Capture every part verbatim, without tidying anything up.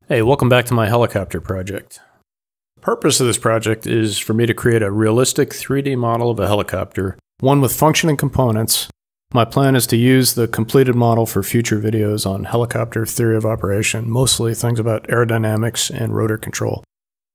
Hey, welcome back to my helicopter project. The purpose of this project is for me to create a realistic three D model of a helicopter, one with functioning components. My plan is to use the completed model for future videos on helicopter theory of operation, mostly things about aerodynamics and rotor control.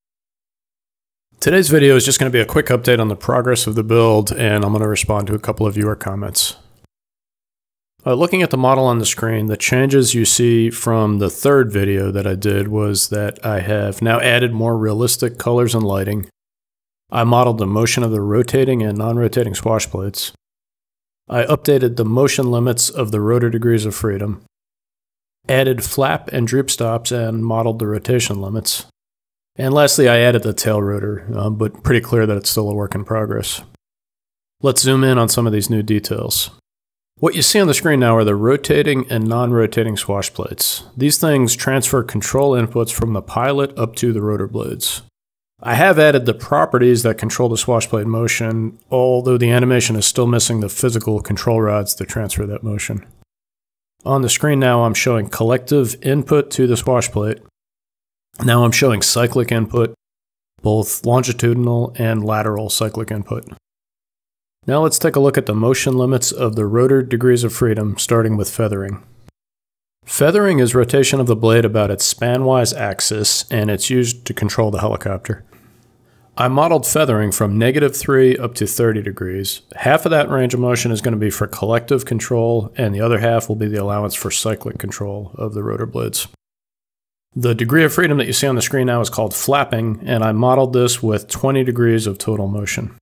Today's video is just going to be a quick update on the progress of the build, and I'm going to respond to a couple of viewer comments. Uh, looking at the model on the screen, the changes you see from the third video that I did was that I have now added more realistic colors and lighting. I modeled the motion of the rotating and non-rotating swash plates. I updated the motion limits of the rotor degrees of freedom, added flap and droop stops and modeled the rotation limits. And lastly, I added the tail rotor, um, but pretty clear that it's still a work in progress. Let's zoom in on some of these new details. What you see on the screen now are the rotating and non-rotating swash plates. These things transfer control inputs from the pilot up to the rotor blades. I have added the properties that control the swash plate motion, although the animation is still missing the physical control rods to transfer that motion. On the screen now I'm showing collective input to the swash plate. Now I'm showing cyclic input, both longitudinal and lateral cyclic input. Now let's take a look at the motion limits of the rotor degrees of freedom, starting with feathering. Feathering is rotation of the blade about its span-wise axis, and it's used to control the helicopter. I modeled feathering from negative three up to thirty degrees. Half of that range of motion is going to be for collective control, and the other half will be the allowance for cyclic control of the rotor blades. The degree of freedom that you see on the screen now is called flapping, and I modeled this with twenty degrees of total motion.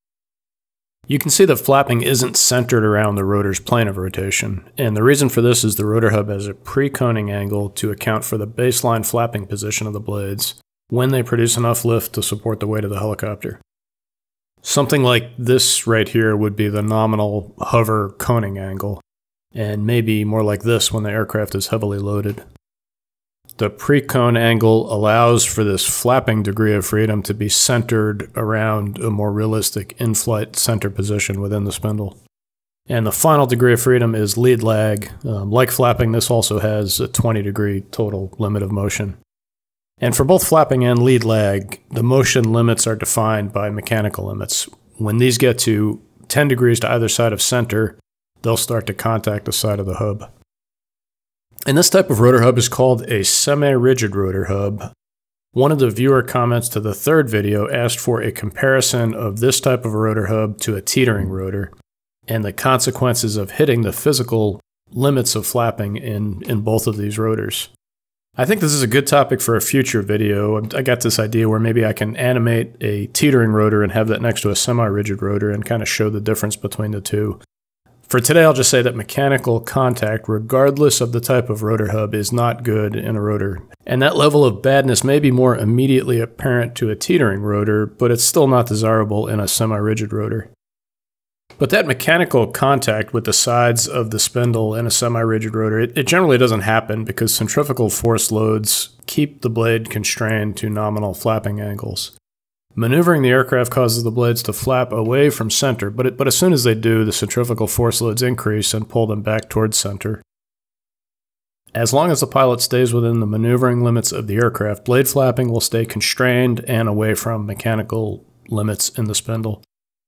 You can see that flapping isn't centered around the rotor's plane of rotation, and the reason for this is the rotor hub has a pre-coning angle to account for the baseline flapping position of the blades when they produce enough lift to support the weight of the helicopter. Something like this right here would be the nominal hover coning angle, and maybe more like this when the aircraft is heavily loaded. The pre-cone angle allows for this flapping degree of freedom to be centered around a more realistic in-flight center position within the spindle. And the final degree of freedom is lead lag. Um, like flapping, this also has a twenty degree total limit of motion. And for both flapping and lead lag, the motion limits are defined by mechanical limits. When these get to ten degrees to either side of center, they'll start to contact the side of the hub. And this type of rotor hub is called a semi-rigid rotor hub. One of the viewer comments to the third video asked for a comparison of this type of a rotor hub to a teetering rotor and the consequences of hitting the physical limits of flapping in, in both of these rotors. I think this is a good topic for a future video. I got this idea where maybe I can animate a teetering rotor and have that next to a semi-rigid rotor and kind of show the difference between the two. For today, I'll just say that mechanical contact, regardless of the type of rotor hub, is not good in a rotor. And that level of badness may be more immediately apparent to a teetering rotor, but it's still not desirable in a semi-rigid rotor. But that mechanical contact with the sides of the spindle in a semi-rigid rotor, it, it generally doesn't happen because centrifugal force loads keep the blade constrained to nominal flapping angles. Maneuvering the aircraft causes the blades to flap away from center, but, it, but as soon as they do, the centrifugal force loads increase and pull them back towards center. As long as the pilot stays within the maneuvering limits of the aircraft, blade flapping will stay constrained and away from mechanical limits in the spindle.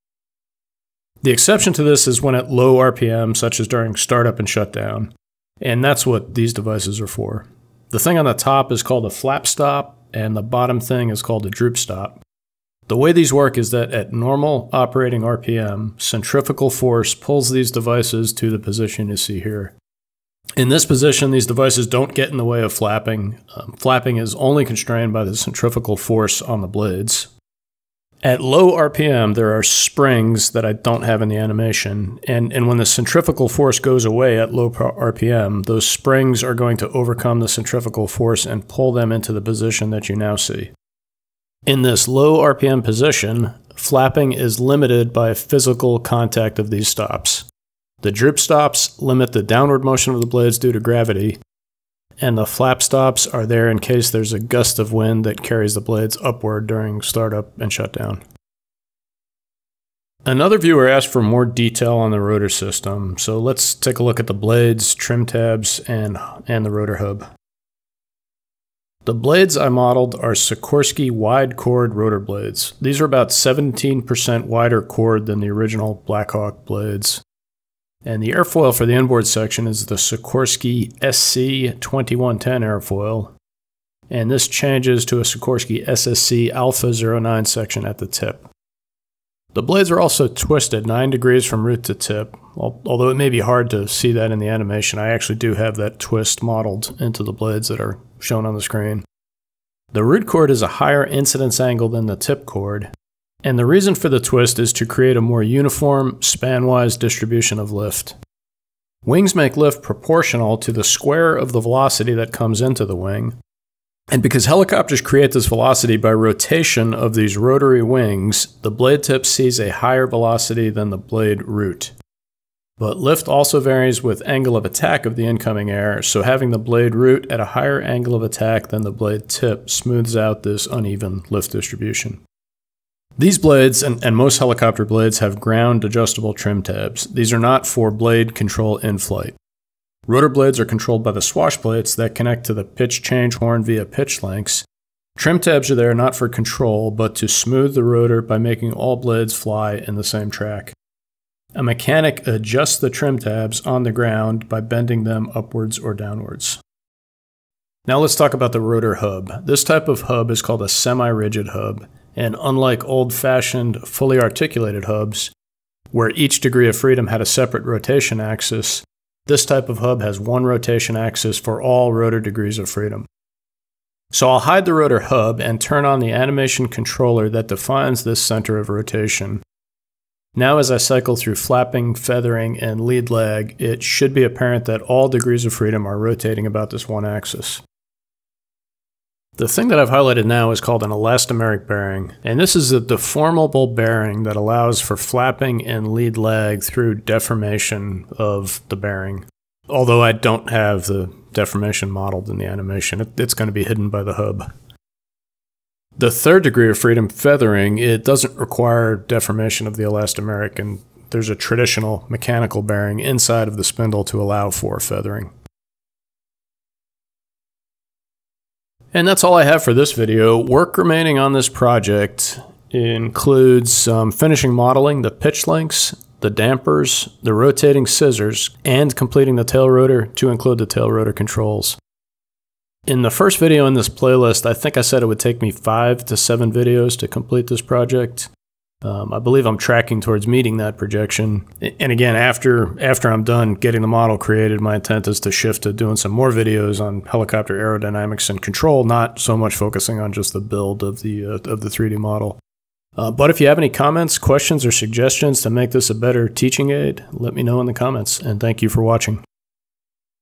The exception to this is when at low R P M, such as during startup and shutdown, and that's what these devices are for. The thing on the top is called a flap stop, and the bottom thing is called a droop stop. The way these work is that at normal operating R P M, centrifugal force pulls these devices to the position you see here. In this position, these devices don't get in the way of flapping. Um, flapping is only constrained by the centrifugal force on the blades. At low R P M, there are springs that I don't have in the animation, and, and when the centrifugal force goes away at low R P M, those springs are going to overcome the centrifugal force and pull them into the position that you now see. In this low R P M position, flapping is limited by physical contact of these stops. The droop stops limit the downward motion of the blades due to gravity, and the flap stops are there in case there's a gust of wind that carries the blades upward during startup and shutdown. Another viewer asked for more detail on the rotor system, so let's take a look at the blades, trim tabs, and, and the rotor hub. The blades I modeled are Sikorsky wide chord rotor blades. These are about seventeen percent wider chord than the original Blackhawk blades. And the airfoil for the inboard section is the Sikorsky S C twenty-one ten airfoil. And this changes to a Sikorsky S S C Alpha zero nine section at the tip. The blades are also twisted nine degrees from root to tip. Although it may be hard to see that in the animation, I actually do have that twist modeled into the blades that are shown on the screen. The root chord is a higher incidence angle than the tip chord, and the reason for the twist is to create a more uniform, span-wise distribution of lift. Wings make lift proportional to the square of the velocity that comes into the wing, and because helicopters create this velocity by rotation of these rotary wings, the blade tip sees a higher velocity than the blade root. But lift also varies with angle of attack of the incoming air, so having the blade root at a higher angle of attack than the blade tip smooths out this uneven lift distribution. These blades, and, and most helicopter blades, have ground adjustable trim tabs. These are not for blade control in flight. Rotor blades are controlled by the swashplates that connect to the pitch change horn via pitch links. Trim tabs are there not for control, but to smooth the rotor by making all blades fly in the same track. A mechanic adjusts the trim tabs on the ground by bending them upwards or downwards. Now let's talk about the rotor hub. This type of hub is called a semi-rigid hub, and unlike old-fashioned, fully articulated hubs, where each degree of freedom had a separate rotation axis, this type of hub has one rotation axis for all rotor degrees of freedom. So I'll hide the rotor hub and turn on the animation controller that defines this center of rotation. Now as I cycle through flapping, feathering, and lead lag, it should be apparent that all degrees of freedom are rotating about this one axis. The thing that I've highlighted now is called an elastomeric bearing, and this is a deformable bearing that allows for flapping and lead lag through deformation of the bearing. Although I don't have the deformation modeled in the animation, it, it's going to be hidden by the hub. The third degree of freedom, feathering, it doesn't require deformation of the elastomeric, and there's a traditional mechanical bearing inside of the spindle to allow for feathering. And that's all I have for this video. Work remaining on this project includes um, finishing modeling the pitch links, the dampers, the rotating scissors, and completing the tail rotor to include the tail rotor controls. In the first video in this playlist, I think I said it would take me five to seven videos to complete this project. Um, I believe I'm tracking towards meeting that projection. And again, after after I'm done getting the model created, my intent is to shift to doing some more videos on helicopter aerodynamics and control, not so much focusing on just the build of the uh, of the three D model. Uh, but if you have any comments, questions, or suggestions to make this a better teaching aid, let me know in the comments. And thank you for watching.